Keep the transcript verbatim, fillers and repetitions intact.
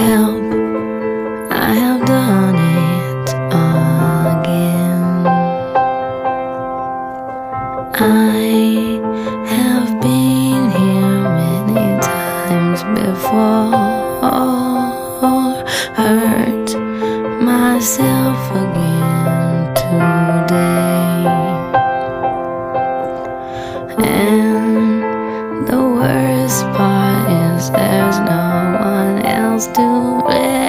help, I have done it again. I have been here many times before, hurt myself again today, and the worst part is there's no one else to blame.